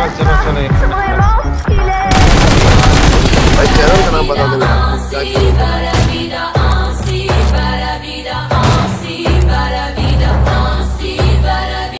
Vraiment stylé. भाई चैनल का नाम बता देना क्या